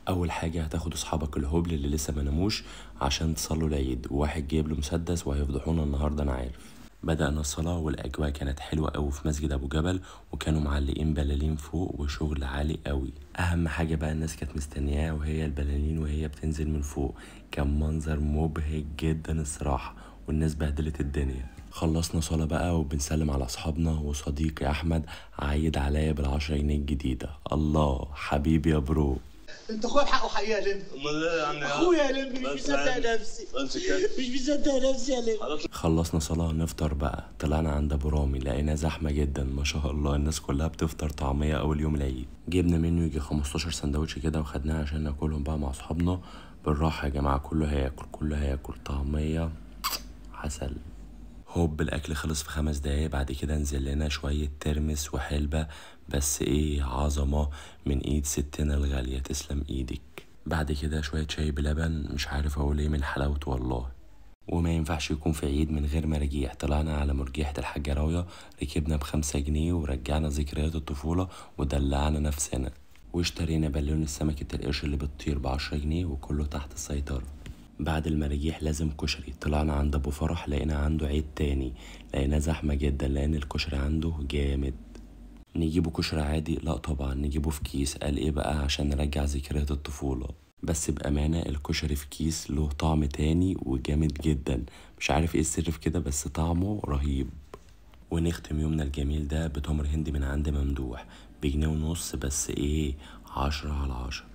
اول حاجه هتاخد اصحابك الهبل اللي لسه ما ناموش عشان تصلوا العيد، وواحد جايب له مسدس وهيفضحونا النهارده انا عارف. بدأنا الصلاة والأجواء كانت حلوة أوي في مسجد أبو جبل، وكانوا معلقين بلالين فوق وشغل عالي أوي. أهم حاجة بقى الناس كانت مستنياه وهي البلالين وهي بتنزل من فوق، كان منظر مبهج جدا الصراحة، والناس بهدلت الدنيا. خلصنا صلاة بقى وبنسلم على أصحابنا، وصديقي أحمد عايد عليا بالعشرة جنيه الجديدة. الله حبيبي يا برو. انت اخويا بحقه حقيقه يا لمبي. امال ايه يعني اخويا يا لمبي، مش مصدق نفسي. مش مصدق نفسي يا لمبي. خلصنا صلاة نفطر بقى، طلعنا عند ابو رامي لقينا زحمة جدا ما شاء الله، الناس كلها بتفطر طعمية اول يوم العيد. جبنا منه يجي 15 سندوتش كده وخدناها عشان ناكلهم بقى مع اصحابنا. بالراحة يا جماعة، كله هياكل كله هياكل، طعمية عسل. هوب الاكل خلص في 5 دقايق، بعد كده نزل لنا شوية ترمس وحلبة، بس ايه عظمة من ايد ستنا الغالية، تسلم ايدك. بعد كده شوية شاي بلبن، مش عارف اقول ايه من حلاوته والله. وما ينفعش يكون في عيد من غير مراجيح. طلعنا على مرجيحة الحاجة راوية، ركبنا ب5 جنيه ورجعنا ذكريات الطفولة ودلعنا نفسنا، واشترينا بالون السمكة القرش اللي بتطير ب10 جنيه، وكله تحت السيطرة. بعد المراجيح لازم كشري. طلعنا عند ابو فرح لقينا عنده عيد تاني، لقينا زحمة جدا لان الكشري عنده جامد. نجيبه كشري عادي؟ لا طبعا نجيبه في كيس. قال ايه بقى؟ عشان نرجع ذكريات الطفولة. بس بأمانة الكشري في كيس له طعم تاني وجامد جدا، مش عارف ايه السر في كده بس طعمه رهيب. ونختم يومنا الجميل ده بتمر هندي من عند ممدوح ب1.50 جنيه، بس ايه 10/10.